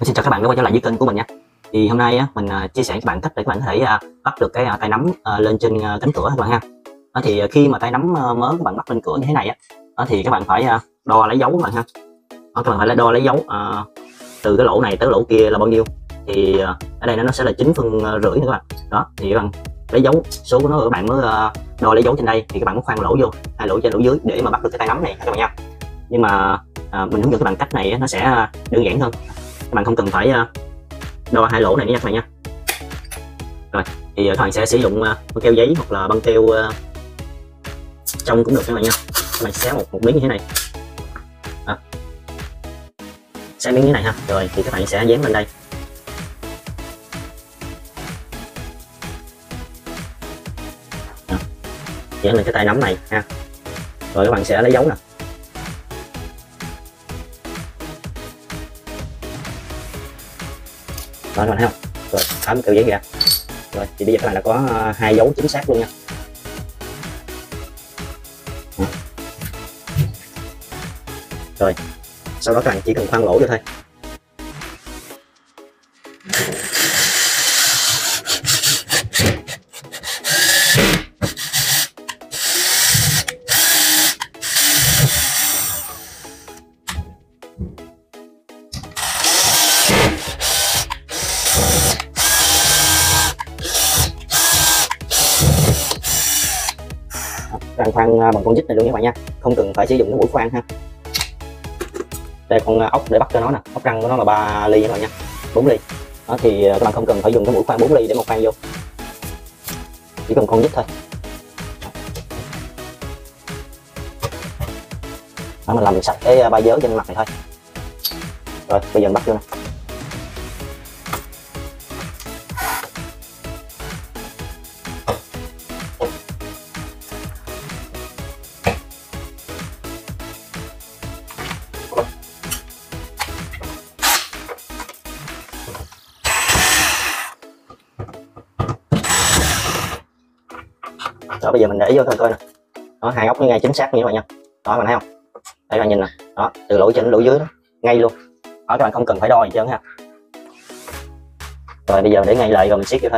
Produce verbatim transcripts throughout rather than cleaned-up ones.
Xin chào các bạn đã quay trở lại với kênh của mình nha. Thì hôm nay á, mình uh, chia sẻ với các bạn cách để các bạn có thể uh, bắt được cái uh, tay nắm uh, lên trên uh, cánh cửa các bạn ha. Đó thì uh, khi mà tay nắm uh, mới các bạn bắt lên cửa như thế này á, đó thì các bạn phải uh, đo lấy dấu các bạn ha. Đó, các bạn phải đo lấy dấu uh, từ cái lỗ này tới lỗ kia là bao nhiêu. Thì uh, ở đây nó sẽ là chín phân rưỡi nữa các bạn. Đó thì các bạn lấy dấu số của nó các bạn mới uh, đo lấy dấu trên đây thì các bạn mới khoan lỗ vô, hai lỗ trên lỗ dưới để mà bắt được cái tay nắm này các bạn nha. Nhưng mà uh, mình hướng dẫn các bạn cách này nó sẽ đơn giản hơn. Các bạn không cần phải uh, đo hai lỗ này nha các bạn nha. Rồi thì các bạn sẽ sử dụng uh, băng keo giấy hoặc là băng keo uh, trong cũng được các bạn nha. Các bạn xé một, một miếng như thế này, đó. Xé miếng như thế này ha. Rồi thì các bạn sẽ dán lên đây. Đó. Dán lên cái tay nắm này ha. Rồi các bạn sẽ lấy dấu nè. Đó các bạn thấy không? Rồi tháo keo giấy ra. Rồi thì bây giờ các bạn đã có hai dấu chính xác luôn nha. Đó. Rồi sau đó các bạn chỉ cần khoan lỗ vô thôi. Các bạn khoan bằng con vít này luôn các bạn nha, không cần phải sử dụng cái mũi khoan ha. Đây con ốc để bắt cho nó nè, ốc răng của nó là ba ly các bạn nha, bốn ly. Đó thì các bạn không cần phải dùng cái mũi khoan bốn ly để một khoan vô, chỉ cần con vít thôi. Đó, mình làm sạch cái ba vớ trên mặt này thôi. Rồi bây giờ mình bắt vô nè. Đó bây giờ mình để vô coi coi nè. Đó hai ốc nó ngay chính xác như vậy nha. Đó các bạn thấy không? Đây các bạn nhìn nè. Đó từ lỗ trên lỗ dưới đó, ngay luôn. Đó các bạn không cần phải đo gì trơn ha. Rồi bây giờ mình để ngay lại rồi mình siết vô thôi.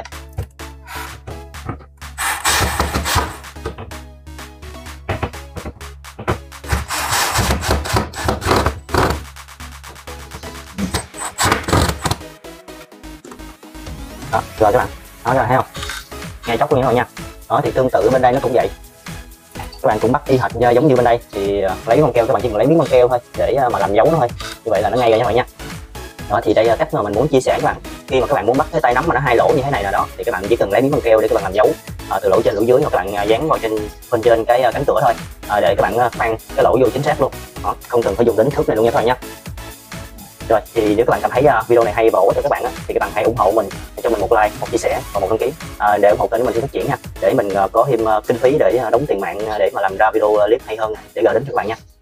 Đó rồi các bạn. Đó các bạn thấy không? Ngay chốc luôn các bạn nha. Đó thì tương tự bên đây nó cũng vậy, các bạn cũng bắt y hệt giống như bên đây thì lấy băng keo, các bạn chỉ cần lấy miếng băng keo thôi để mà làm dấu nó thôi, như vậy là nó ngay rồi các bạn nha. Đó thì đây là cách mà mình muốn chia sẻ các bạn, khi mà các bạn muốn bắt cái tay nắm mà nó hai lỗ như thế này là đó thì các bạn chỉ cần lấy miếng băng keo để các bạn làm dấu à, từ lỗ trên lỗ dưới, hoặc các bạn dán vào trên bên trên cái cánh cửa thôi à, để các bạn khoan cái lỗ vô chính xác luôn. Đó, không cần phải dùng đến thước này luôn nha các bạn nha. Rồi thì nếu các bạn cảm thấy video này hay và bổ ích cho các bạn á, thì các bạn hãy ủng hộ mình, cho mình một like, một chia sẻ và một đăng ký à, để ủng hộ kênh của mình phát triển nha, để mình có thêm kinh phí để đóng tiền mạng để mà làm ra video clip hay hơn để gửi đến các bạn nha.